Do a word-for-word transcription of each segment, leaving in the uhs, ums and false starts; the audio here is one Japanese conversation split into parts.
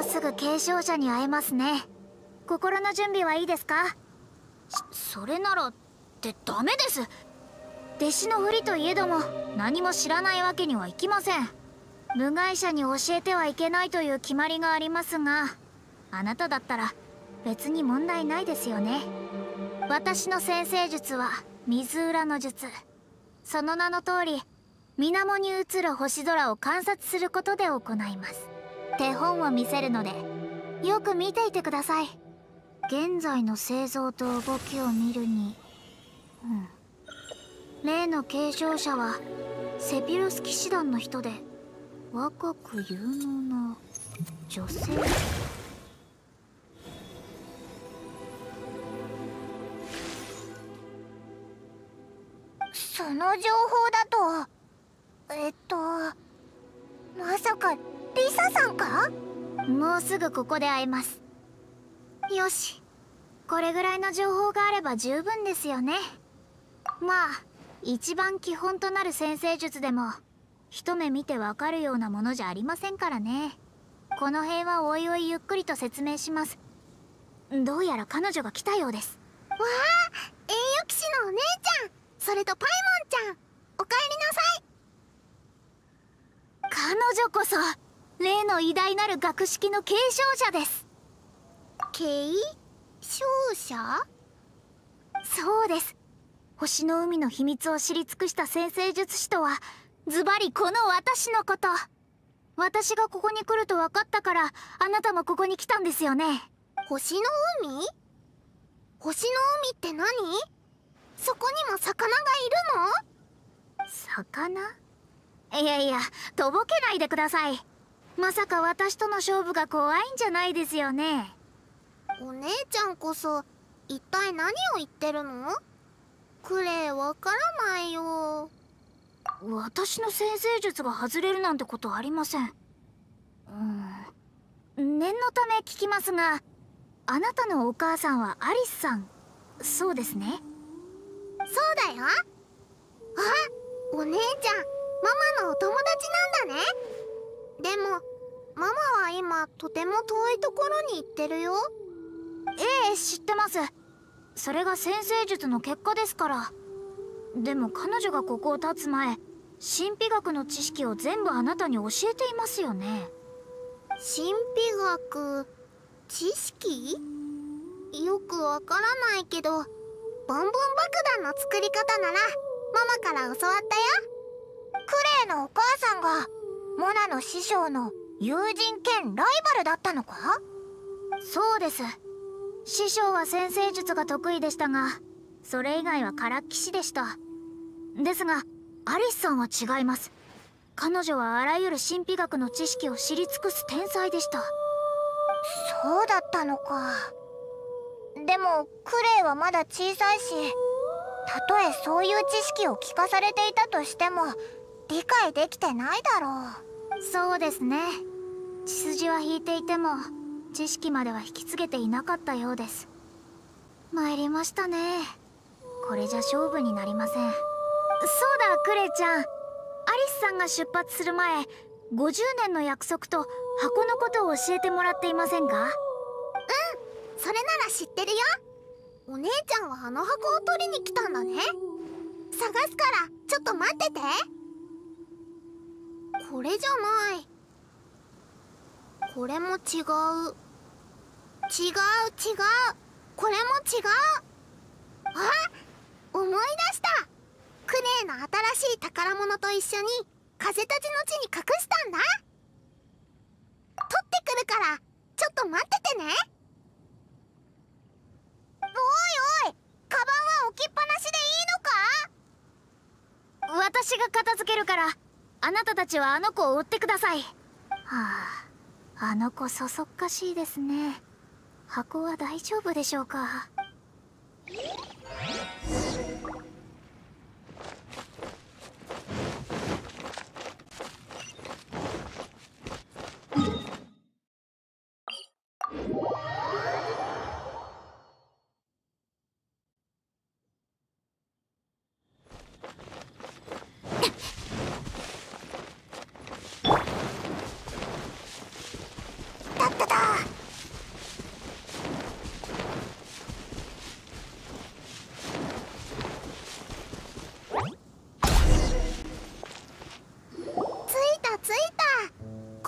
すぐ継承者に会えますね。心の準備はいいですか？それならってダメです。弟子のふりといえども何も知らないわけにはいきません。部外者に教えてはいけないという決まりがありますが、あなただったら別に問題ないですよね。私の先生術は水裏の術。その名の通り水面に映る星空を観察することで行います。手本を見せるのでよく見ていてください。現在の製造と動きを見るに、うん、例の継承者はセピロス騎士団の人で若く有能な女性。その情報だと、えっとまさかリサさんか？もうすぐここで会えます。よし、これぐらいの情報があれば十分ですよね。まあ一番基本となる先生術でも一目見てわかるようなものじゃありませんからね。この辺はおいおいゆっくりと説明します。どうやら彼女が来たようです。わあ、栄誉騎士のお姉ちゃん、それとパイモンちゃん、おかえりなさい。彼女こそ例の偉大なる学識の継承者です。継承者？そうです。星の海の秘密を知り尽くした先生術師とはズバリこの私のこと。私がここに来ると分かったからあなたもここに来たんですよね。星の海？星の海って何？そこにも魚がいるの？魚？いやいや、とぼけないでください。まさか私との勝負が怖いんじゃないですよね。お姉ちゃんこそ一体何を言ってるの？クレイ、わからないよ。私の先生術が外れるなんてことありません。うん、念のため聞きますが、あなたのお母さんはアリスさん、そうですね？そうだよ。あ、お姉ちゃん、ママのお友達なんだね。でもママは今とても遠いところに行ってるよ。ええ、知ってます。それが先生術の結果ですから。でも彼女がここを立つ前、神秘学の知識を全部あなたに教えていますよね。神秘学知識？よくわからないけど、ボンボン爆弾の作り方ならママから教わったよ。クレイのお母さんがモナの師匠の友人兼ライバルだったのか？そうです。師匠は先生術が得意でしたが、それ以外はからっきしでした。ですがアリスさんは違います。彼女はあらゆる神秘学の知識を知り尽くす天才でした。そうだったのか。でもクレイはまだ小さいし、たとえそういう知識を聞かされていたとしても理解できてないだろう。そうですね。血筋は引いていても知識までは引き継げていなかったようです。参りましたね。これじゃ勝負になりません。そうだ、クレイちゃん、アリスさんが出発する前、ごじゅうねんの約束と箱のことを教えてもらっていませんか？うん、それなら知ってるよ。お姉ちゃんはあの箱を取りに来たんだね。探すからちょっと待ってて。これじゃない。これも違う。違う違う。これも違う。あ、思い出した。クレイの新しい宝物と一緒に風立ちの地に隠したんだ。取ってくるからちょっと待っててね。おいおい、カバンは置きっぱなしでいいのか？私が片付けるからあなたたちはあの子を追ってください。はあ、あの子そそっかしいですね。箱は大丈夫でしょうか？だっただ。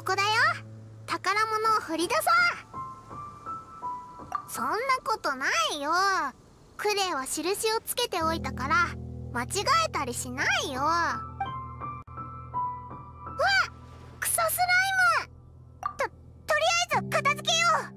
こだよ。宝物を掘り出そう。そんなことないよ。クレイは印をつけておいたから間違えたりしないよ。わっ、クソスライム。ととりあえず片付けよう。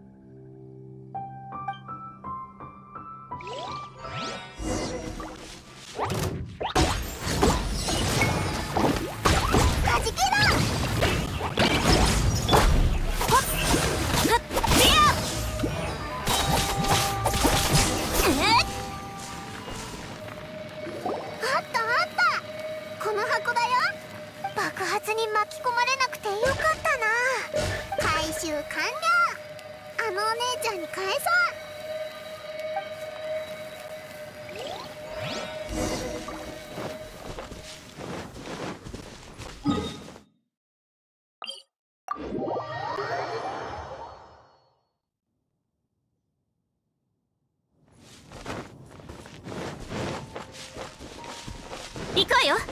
巻き込まれなくてよかったな。回収完了。あのお姉ちゃんに返そう。 行くわよ。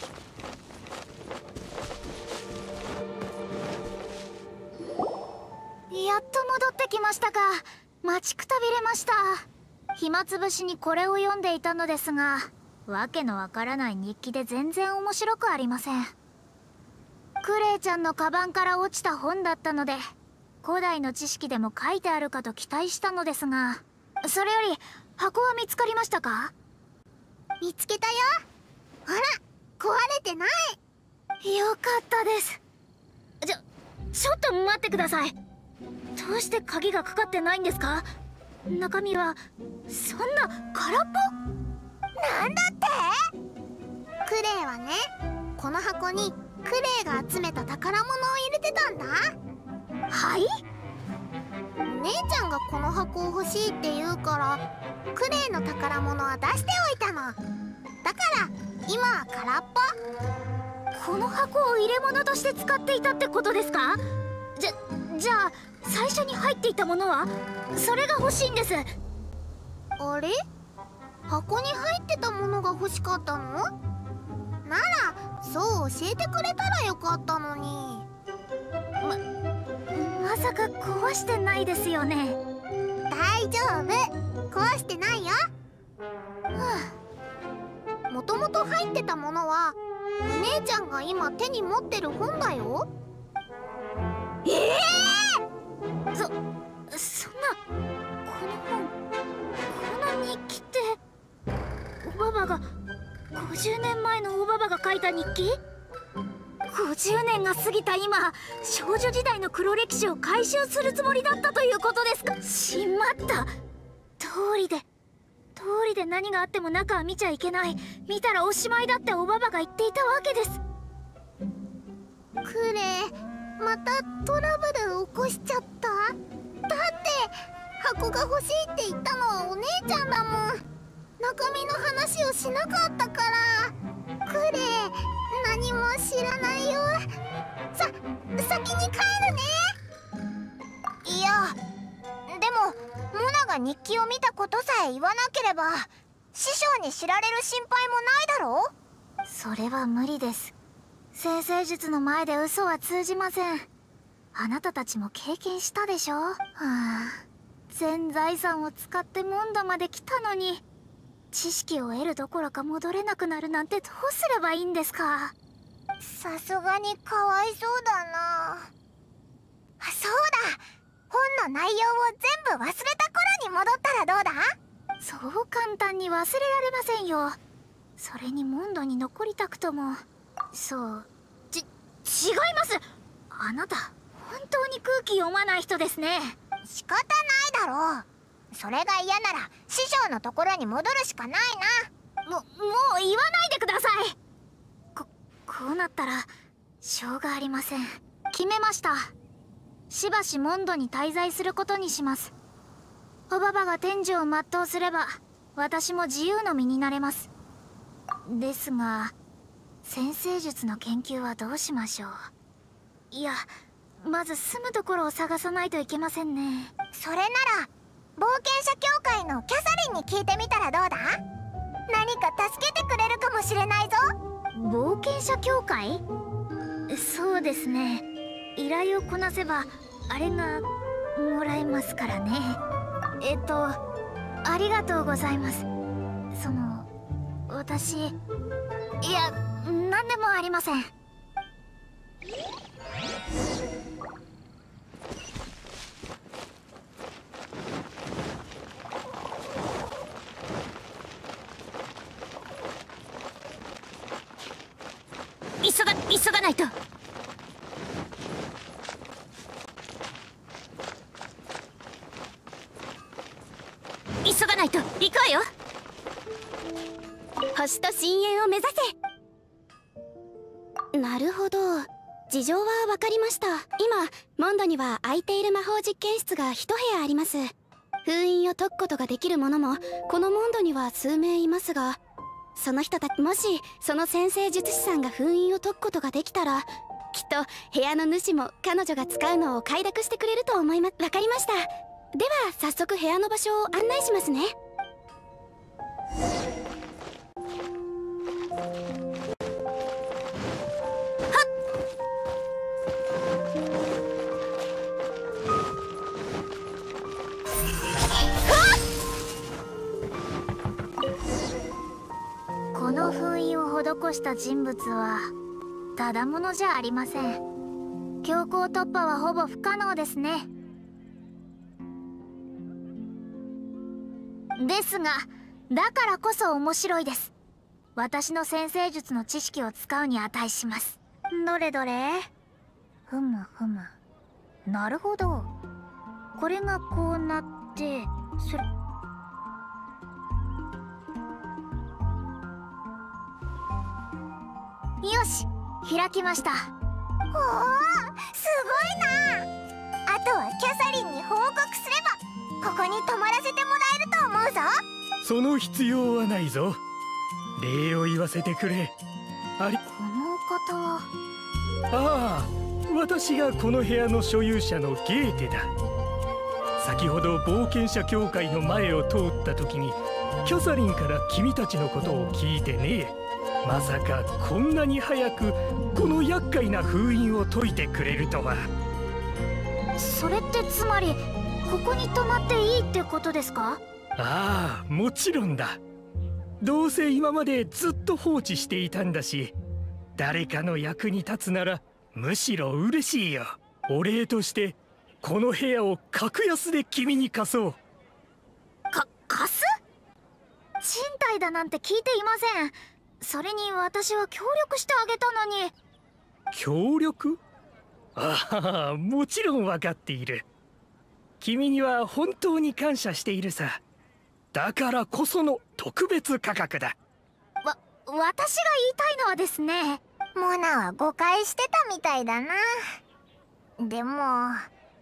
やっと戻ってきましたか。待ちくたびれました。暇つぶしにこれを読んでいたのですが、わけのわからない日記で全然面白くありません。クレイちゃんのカバンから落ちた本だったので、古代の知識でも書いてあるかと期待したのですが、それより箱は見つかりましたか？見つけたよ。ほら、壊れてない。よかったです。 ちょちょっと待ってください。どうして鍵がかかってないんですか？中身はそんな空っぽ？ なんだって？クレイはね、この箱にクレイが集めた宝物を入れてたんだ。 はい？ お姉ちゃんがこの箱を欲しいって言うから、クレイの宝物は出しておいたの。だから今は空っぽ。 この箱を入れ物として使っていたってことですか？じゃじゃあ最初に入っていたものは？それが欲しいんです。 あれ？箱に入ってたものが欲しかったの？ならそう教えてくれたらよかったのに。 ままさか壊してないですよね？ 大丈夫、壊してないよ。もともと入ってたものはお姉ちゃんが今手に持ってる本だよ。 ええー、そそんな、この本、この日記って、おばばがごじゅうねんまえのおばばが書いた日記？ごじゅうねんが過ぎた今、少女時代の黒歴史を回収するつもりだったということですか？しまった。通りで通りで何があっても中は見ちゃいけない、見たらおしまいだっておばばが言っていたわけです。 クレイ、またトラブル起こしちゃった？だって箱が欲しいって言ったのはお姉ちゃんだもん。中身の話をしなかったから。クレイ、何も知らないよ。さ先に帰るね。いやでもモナが日記を見たことさえ言わなければ師匠に知られる心配もないだろう。それは無理です。占星術の前で嘘は通じません。あなたたちも経験したでしょ。はあ、全財産を使ってモンドまで来たのに、知識を得るどころか戻れなくなるなんてどうすればいいんですか。さすがにかわいそうだな。そうだ、本の内容を全部忘れた頃に戻ったらどうだ？そう簡単に忘れられませんよ。それにモンドに残りたくとも。そうち違います。あなた本当に空気読まない人ですね。仕方ないだろう。それが嫌なら師匠のところに戻るしかないな。ももう言わないでください。ここうなったらしょうがありません。決めました。しばしモンドに滞在することにします。おばばが天寿を全うすれば私も自由の身になれます。ですが占星術の研究はどうしましょう。いや、まず住むところを探さないといけませんね。それなら冒険者協会のキャサリンに聞いてみたらどうだ？何か助けてくれるかもしれないぞ。冒険者協会？そうですね。 依頼をこなせばあれがもらえますからね。えっとありがとうございます。その私、いや何でもありません。急が急がないと。急がないと。行くわよ。星と深淵を目指せ。なるほど、事情は分かりました。今モンドには空いている魔法実験室が一部屋あります。封印を解くことができる者もこのモンドには数名いますが、その人たち、もしその先生術師さんが封印を解くことができたら、きっと部屋の主も彼女が使うのを快諾してくれると思います。わかりました。では早速部屋の場所を案内しますね。この封印を施した人物はただものじゃありません。強行突破はほぼ不可能ですね。ですがだからこそ面白いです。私の先生術の知識を使うに値します。どれどれ。ふむふむ、なるほど。これがこうなって、それよし、開きました。おお、すごいな。あとはキャサリンに報告すればここに泊まらせてもらえると思うぞ。 その必要はないぞ。礼を言わせてくれ。あり、 この方は。 ああ、私がこの部屋の所有者のゲーテだ。先ほど冒険者協会の前を通った時にキャサリンから君たちのことを聞いてね。まさかこんなに早くこの厄介な封印を解いてくれるとは。 それってつまりここに泊まっていいってことですか？ ああ、もちろんだ。どうせ今までずっと放置していたんだし、誰かの役に立つならむしろ嬉しいよ。お礼としてこの部屋を格安で君に貸そう。 か、貸す？賃貸だなんて聞いていません。それに私は協力してあげたのに。 協力？ああ、もちろん分かっている。君には本当に感謝しているさ。だからこその特別価格だ。 わ、私が言いたいのはですね。 モナは誤解してたみたいだな。でも、は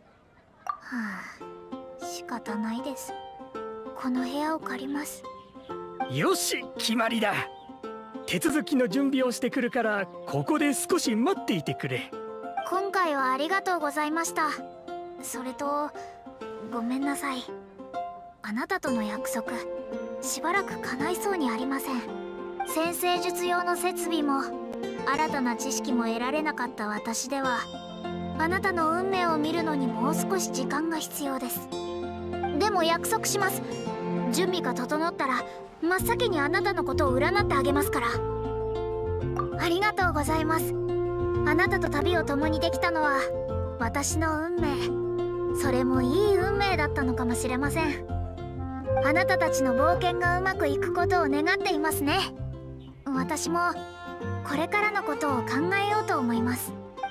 あ、仕方ないです。この部屋を借ります。 よし、決まりだ。手続きの準備をしてくるからここで少し待っていてくれ。 今回はありがとうございました。それとごめんなさい。あなたとの約束しばらく叶いそうにありません。先生術用の設備も新たな知識も得られなかった私では、あなたの運命を見るのにもう少し時間が必要です。でも約束します。準備が整ったら真っ先にあなたのことを占ってあげますから。ありがとうございます。あなたと旅を共にできたのは私の運命、それもいい運命だったのかもしれません。あなたたちの冒険がうまくいくことを願っていますね。私もこれからのことを考えようと思います。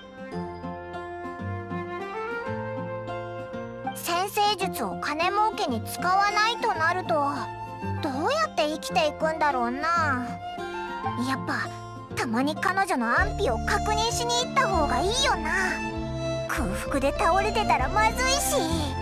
先生術を金儲けに使わないとなるとどうやって生きていくんだろうな。やっぱたまに彼女の安否を確認しに行った方がいいよな。空腹で倒れてたらまずいし。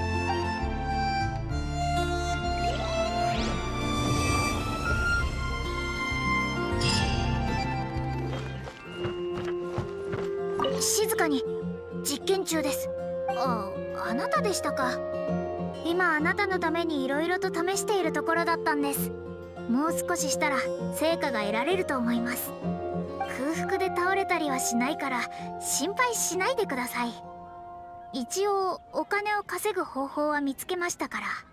静かに。実験中です。あ、あなたでしたか。今あなたのためにいろいろと試しているところだったんです。もう少ししたら成果が得られると思います。空腹で倒れたりはしないから心配しないでください。 一応お金を稼ぐ方法は見つけましたから。